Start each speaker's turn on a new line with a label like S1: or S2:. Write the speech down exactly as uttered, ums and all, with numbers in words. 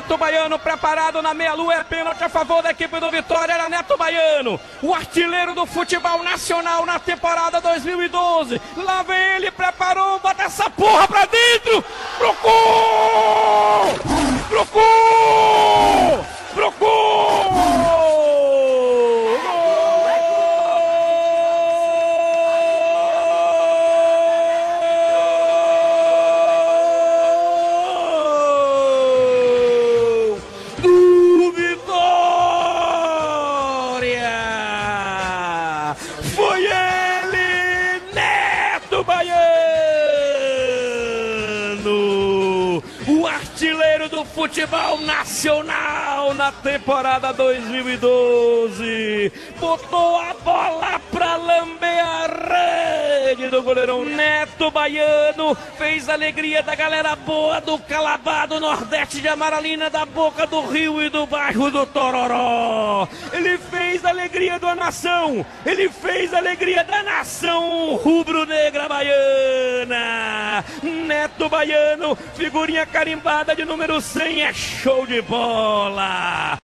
S1: Neto Baiano preparado na meia-lua, é pênalti a favor da equipe do Vitória. Era Neto Baiano, o artilheiro do futebol nacional na temporada dois mil e doze. Lá vem ele, preparou, bota essa porra pra dentro, pro gol! Pro gol! Pro gol! Foi ele, Neto Baiano, o artilheiro do futebol nacional na temporada dois mil e doze. Botou a bola pra lamber a rede do goleirão. Neto Baiano fez a alegria da galera boa do Calabá, do Nordeste de Amaralina, da Boca do Rio e do bairro do Tororó. Ele fez a alegria da nação, ele fez a alegria da nação rubro-negra baiana. Neto Baiano, figurinha carimbada de número cem, é show de bola.